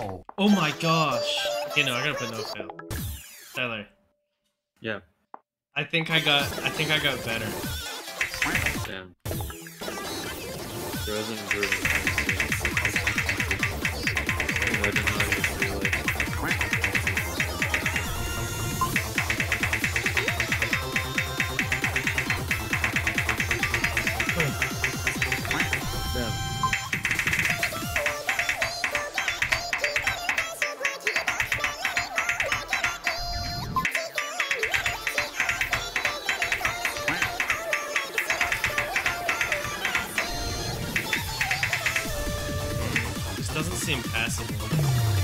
Oh my gosh. Okay, no, I gotta put no fail. Tyler. Yeah. I think I got better. Damn. Frozen Brew. I did not even realize. Damn. This doesn't seem passable.